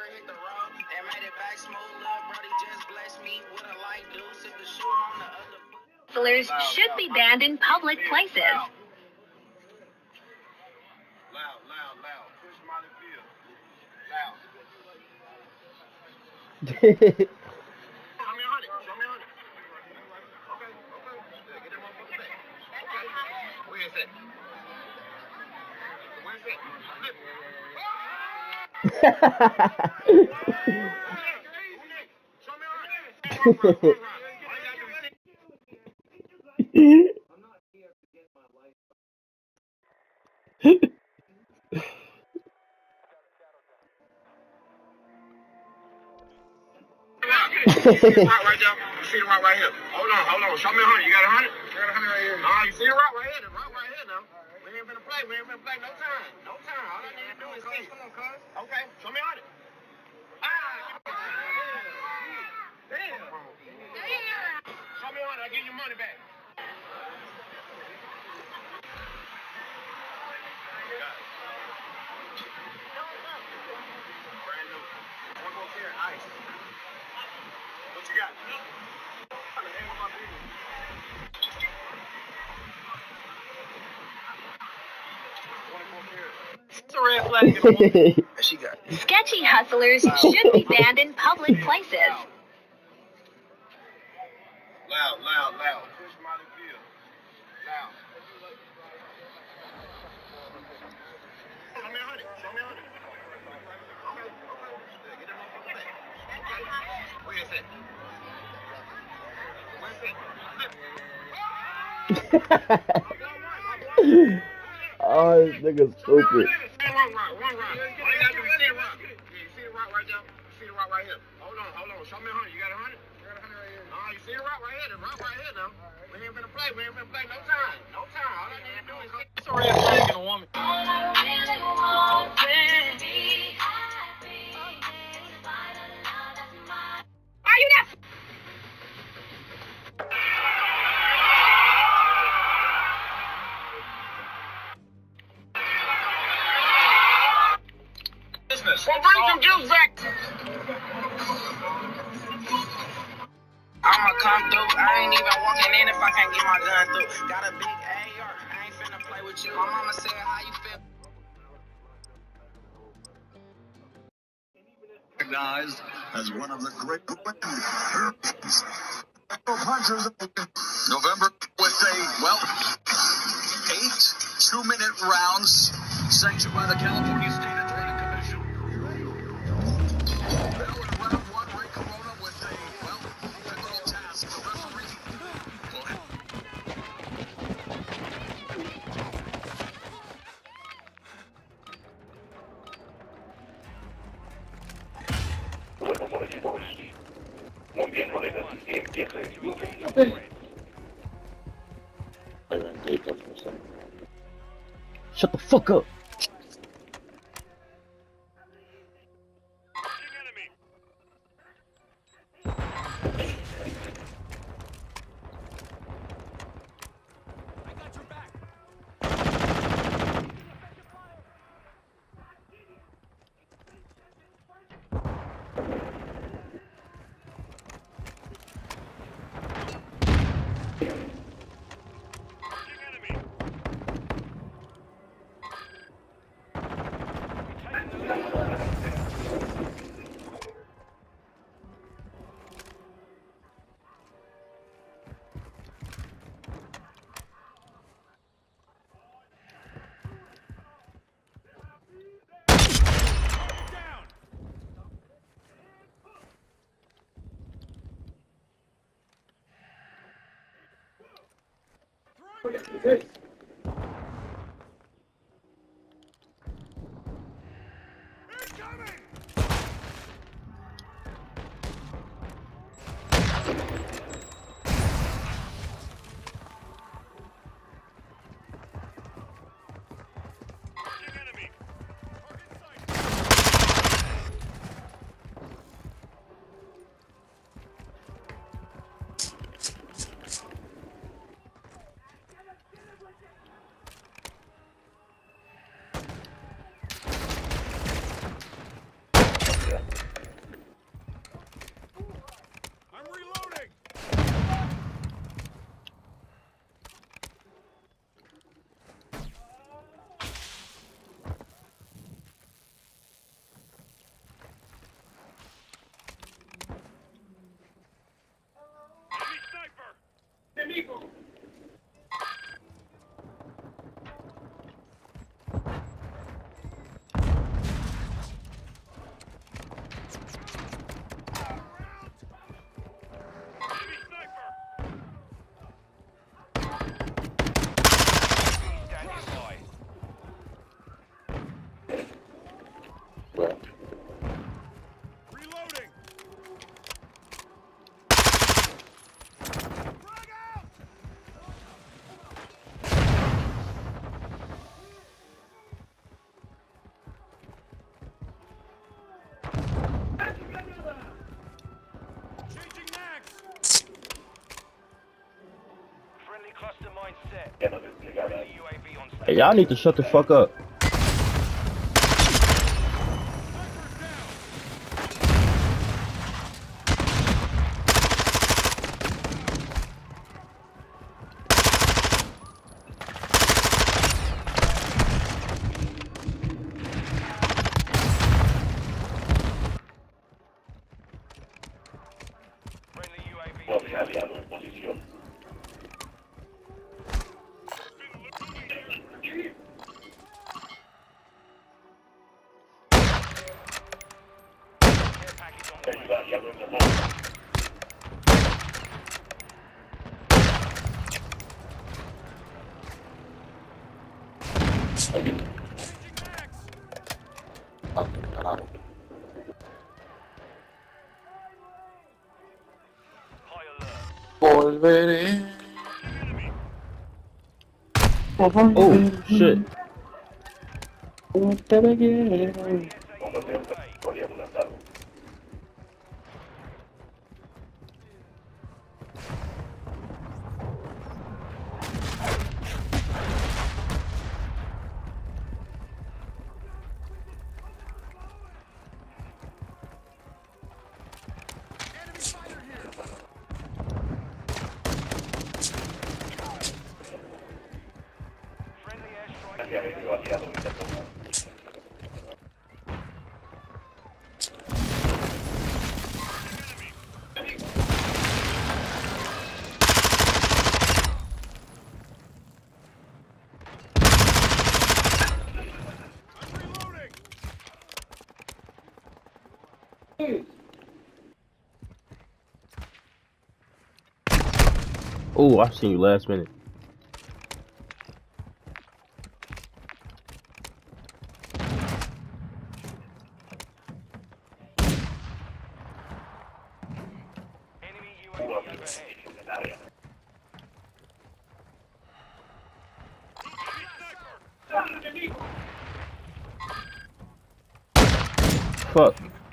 Hustlers should be banned in public places. Loud. Push Molly Field. Loud. Show me 100. Show me 100. Okay. Get that motherfucker back. Okay. Where is that? Where's that? Show me 100. See the rock right there? You see the rock right here? Hold on. Show me 100. You got 100? I got 100 right here. You see the rock right here? The rock right here now. We ain't finna play. No time. All I need to do is see. Come on, cuz. Okay. Show me 100. Damn. Show me 100. I'll give you money back. Brand new. 1 carat ice. What you got? It's a red flag in the woman. She got it. Sketchy hustlers should be banned in public places. Loud. Push Molly Field. Loud. Show me 100. Okay. Get that motherfucker back. Where is that? Oh, this nigga's stupid. One rock. All you gotta do is see the rock. Yeah, you see the rock right there? You see the rock right here? Hold on. Show me 100. You got 100? I got 100 right here. You see the rock right here? The rock right here now. We ain't finna play. No time. All I need to do is see. It's a red flag in a woman. Are you not? Well, bring some juice back. I'ma come through. I ain't even walking in if I can't get my gun through. Got a big AR. I ain't finna play with you. My mama said, how you feel? Recognized as one of the great punchers. November with eight 2-minute rounds sanctioned by the California State Athletic Commission. Now in round 1, Ray Corona with a pivotal task for referee. Shut the fuck up. Reloading. Changing mags. Friendly cluster mine set. Friendly UAV on Hey, station. y'all need to shut the fuck up. Friendly UAV on station. Care package on the way. Changing mags. High alert. Volveré. Oh shit. Te quiero. Friendly airstrike. Oh, I seen you last minute. Enemy UAV overhead. Fuck.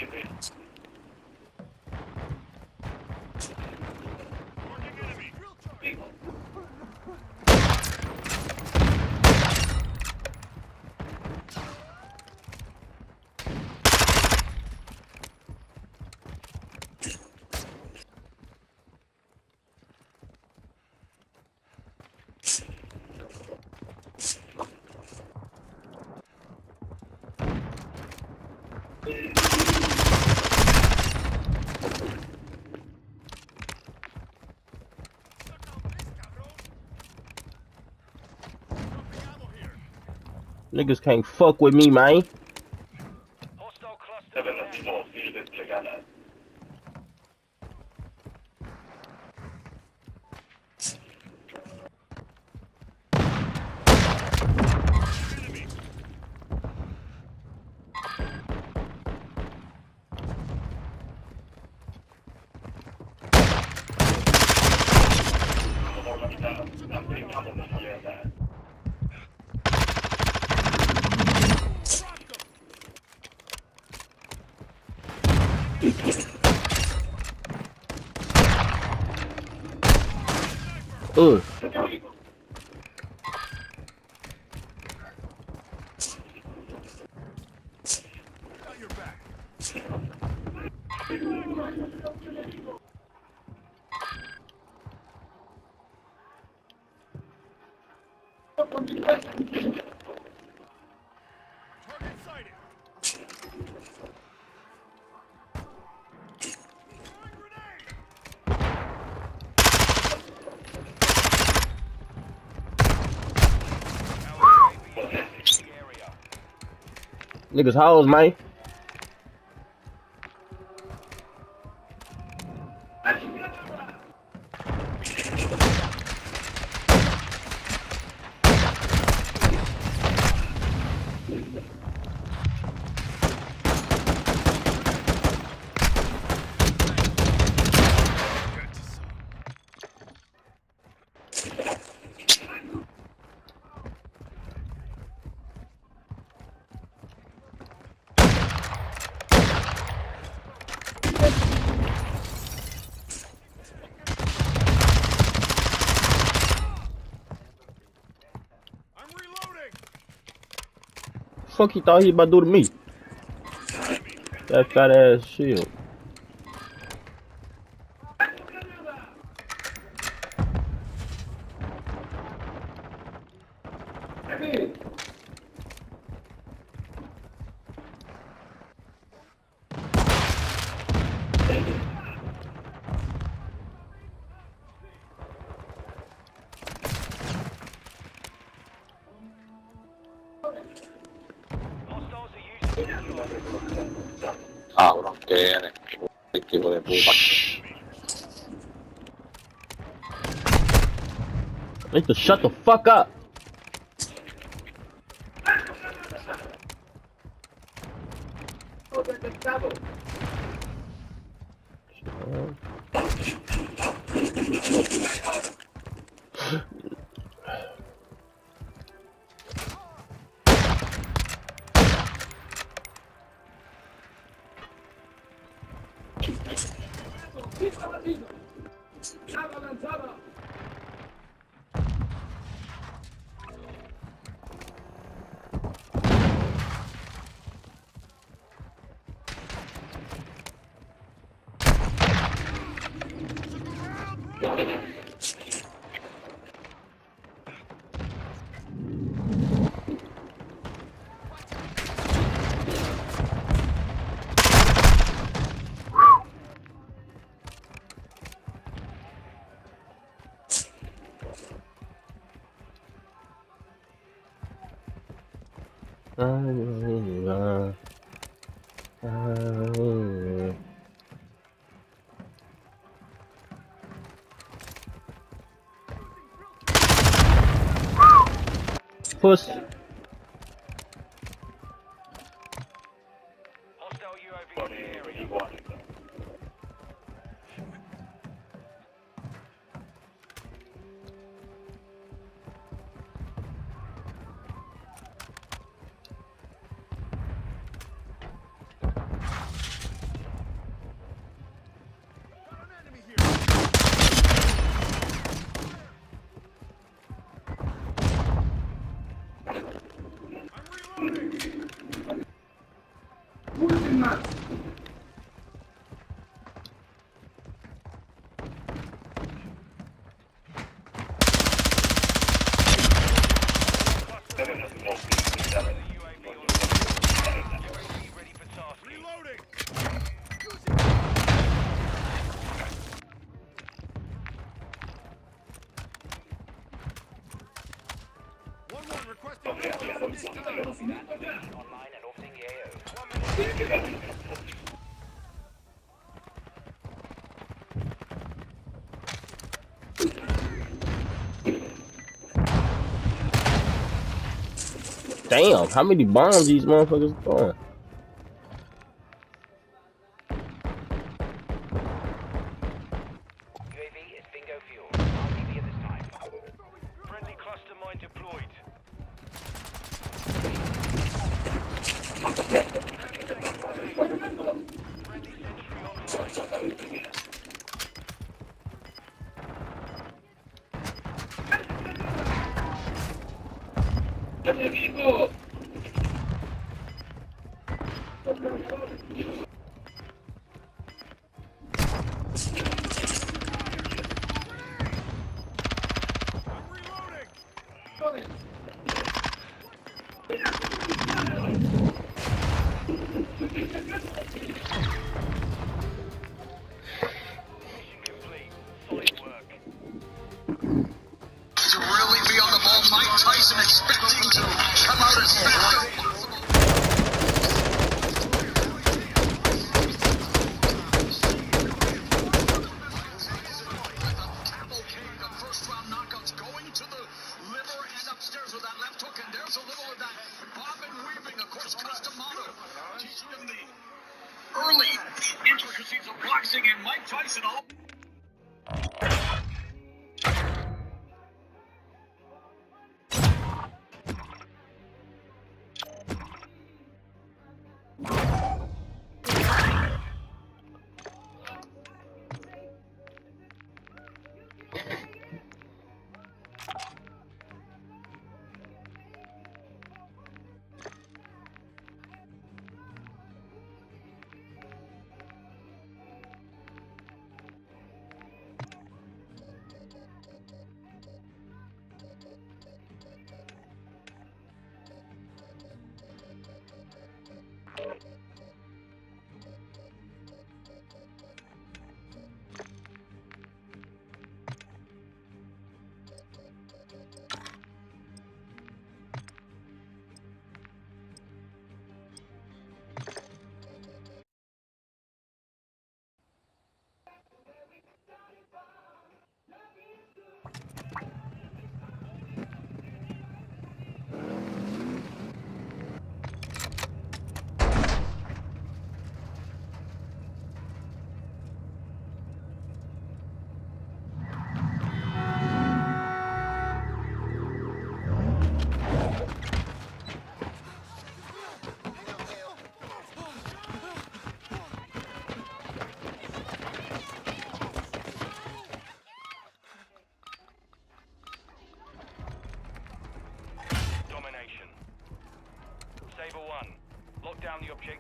Niggas can't fuck with me, man. Hostile cluster. Ugh. Got your back. Target sighted. Throwing grenade. Our UAV is in the area. Niggas hoes, man. fuck he thought he about to do to me? That fat ass shield. Hostiles are using the Ah, bronchene. Che vuole pupa. I need to shut the fuck up. Puss. hostile UAV in the area. UAV ready for tasking. Online and orbiting the AO. 1 minute. Damn, how many bombs these motherfuckers throwing? UAV is bingo fuel. RTB at this time. Friendly cluster mine deployed. Friendly sentry online. Mission complete. Solid work. To really be on the ball, Mike Tyson expecting to come out as fast as possible. Cavalcade of first-round knockouts going to the liver and upstairs with that left hook, and there's a little of that bobbing weaving, of course, custom model, teaching him the early intricacies of boxing, and Mike Tyson all.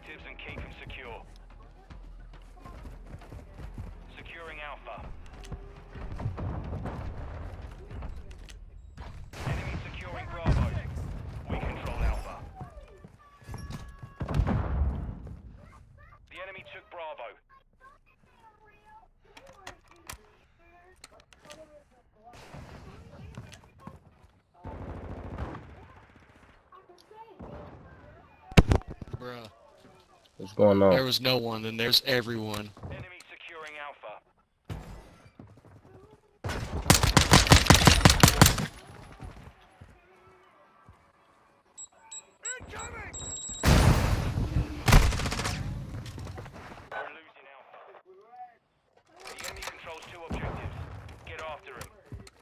objectives and keep them secure. Securing Alpha. Enemy securing Bravo. We control Alpha. The enemy took Bravo. Bruh. What's going There on? was no one, then there's everyone. Enemy securing Alpha. We're losing Alpha. The enemy controls 2 objectives. Get after him.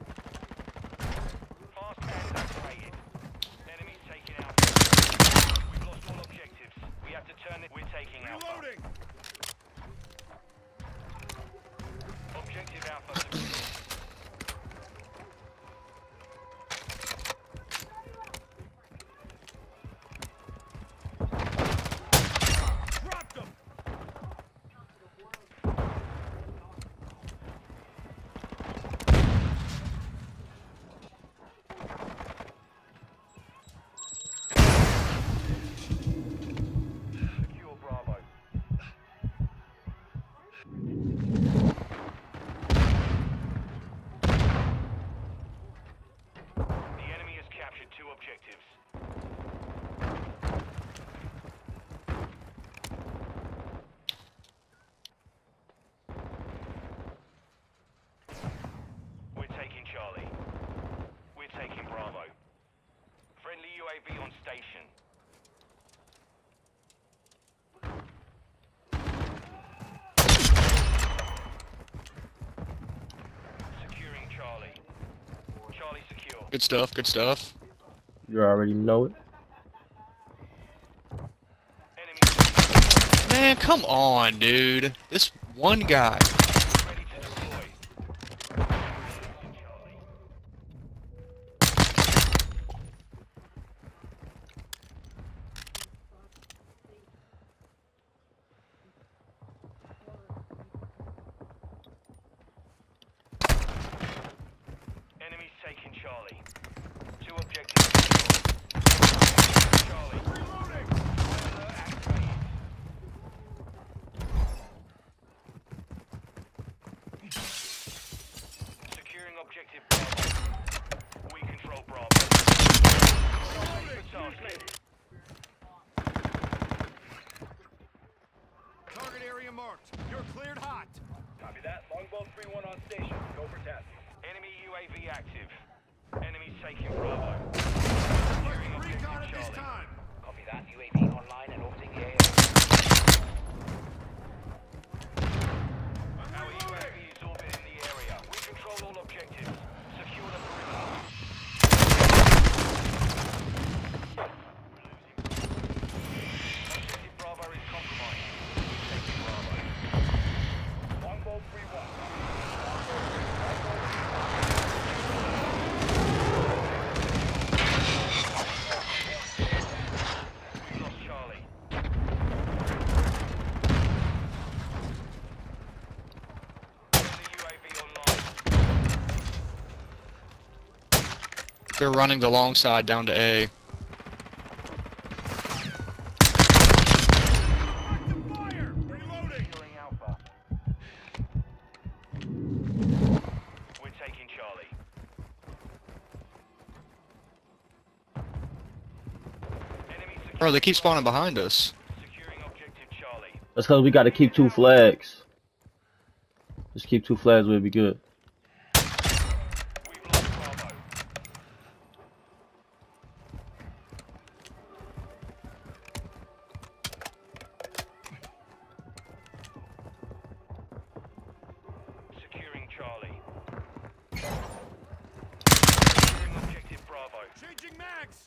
Fast hands activated. Enemies taking Alpha. We've lost all objectives. We have to turn it. We're taking Alpha. Objective Alpha secure. Secure Bravo. The enemy has captured 2 objectives. We're taking Charlie. We're taking Bravo. Friendly UAV on station. Securing Charlie. Charlie secure. Good stuff, good stuff. You already know it. Enemy Man, come on, dude. This one guy. ready to deploy. Charlie. Enemies taking Charlie. 2 objectives. Charlie. Alert activated. Securing objective Bravo. We control Bravo. Good task. Target area marked. You're cleared hot. Copy that. Longbow 3-1 on station. Go for task. Enemy UAV active. Enemies taking Bravo. Securing objective Recon at this Charlie. time. Copy that. UAV online and orbiting the area. Our UAV is orbiting the area. We control all objectives. Secure the perimeter. Objective Bravo is compromised. Taking Bravo. Longbow 3-1. We lost Charlie. Friendly UAV online. They're running the long side down to A. Fire! Reloading. Securing Alpha. We're taking Charlie. Enemy Bro, they keep spawning behind us. securing objective Charlie. That's because we got to keep 2 flags. Just keep 2 flags, we'll be good. We've lost Bravo. Securing Charlie. Securing objective Bravo. Changing mags.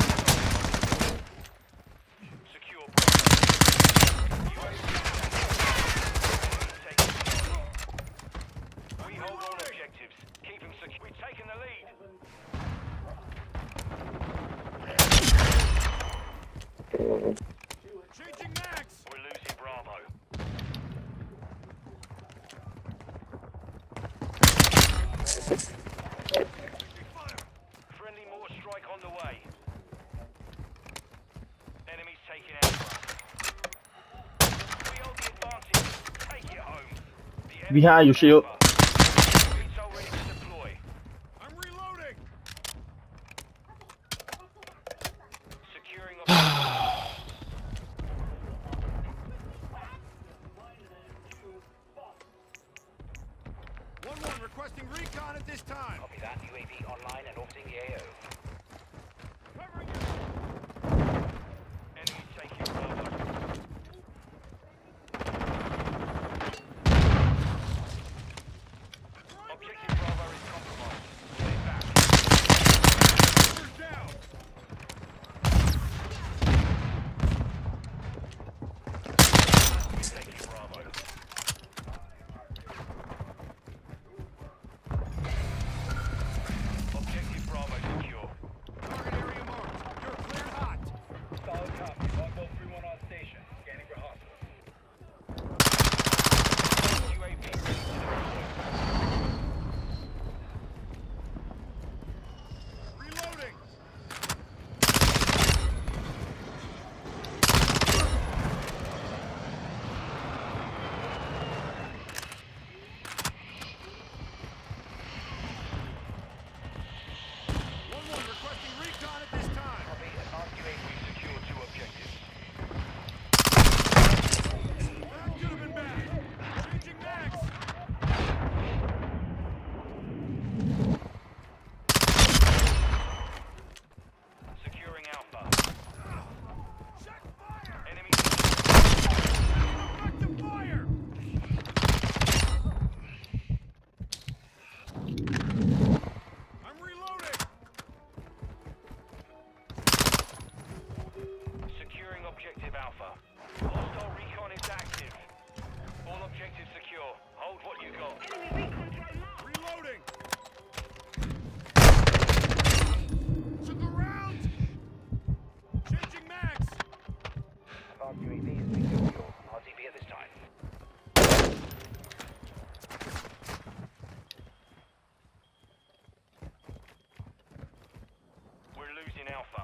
Secure Bravo. UAV Changing mags. We're losing Bravo. Friendly mortar strike on the way. Enemies taking Alpha. We hold the advantage. Take it home. The enemy Behind you, Shield. VTOL ready to deploy. I'm reloading. Securing One requesting recon at this time. Copy that. UAV online and orbiting the AO. Covering Enemy taking Bravo. Objective Bravo is compromised. Stay back. you down. Taking Bravo. Objective Bravo secure. Target area marked. You're cleared hot. Solid copy. Longbow 3-1 on station. Scanning for hostiles. UAV ready to deploy. Reloading. One requesting recon at this time. Copy. Advanced UAV secure 2 objectives. That could have been bad. Changing mags. Securing Alpha. Check fire. Enemy Effective fire. I'm reloading. securing objective Alpha. Hostile recon is active. All objectives secure. Hold what you got. Reloading. To the round. Changing mags. Advanced UAV is being secure. RTB at this time. We're losing Alpha.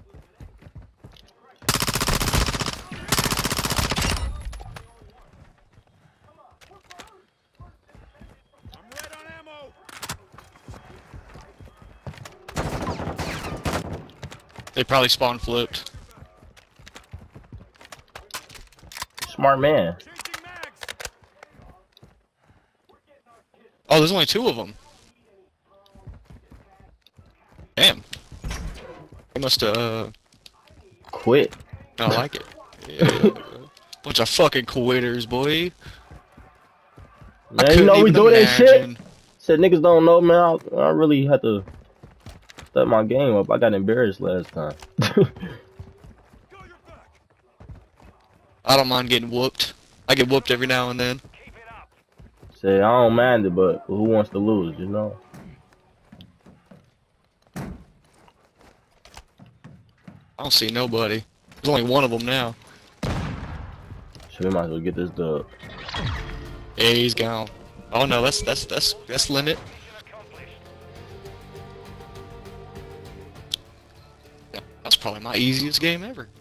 I'm red on ammo. They probably spawn flipped. Smart man. Changing mags. Oh, there's only 2 of them. Damn. They must have. Quit. I like it. Yeah. Bunch of fucking quitters, boy. Man, you know we couldn't do even that shit. imagine. Said niggas don't know, man. I really had to step my game up. I got embarrassed last time. Go your back. I don't mind getting whooped. I get whooped every now and then. Keep it up. Say I don't mind it, but who wants to lose, you know? I don't see nobody. There's only one of them now. So we might as well get this dub. Yeah, he's gone. Oh no, that's limit. Mission accomplished. Yeah, that's probably my easiest game ever.